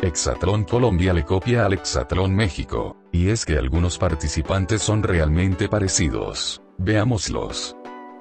Hexatlón Colombia le copia al Hexatlón México, y es que algunos participantes son realmente parecidos. Veámoslos.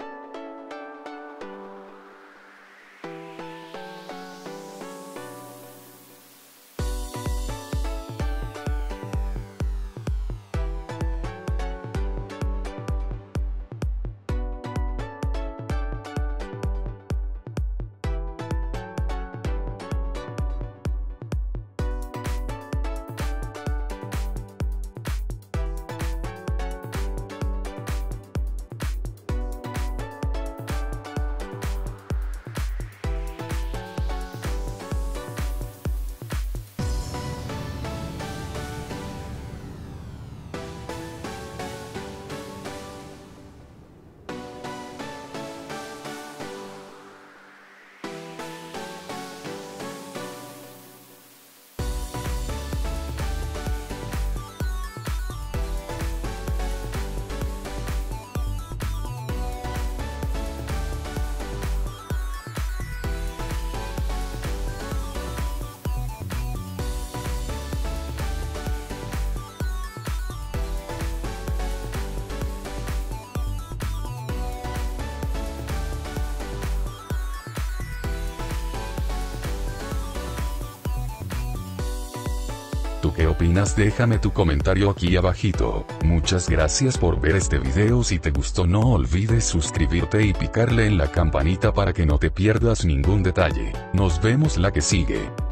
¿Tú qué opinas? Déjame tu comentario aquí abajito. Muchas gracias por ver este video. Si te gustó no olvides suscribirte y picarle en la campanita para que no te pierdas ningún detalle. Nos vemos la que sigue.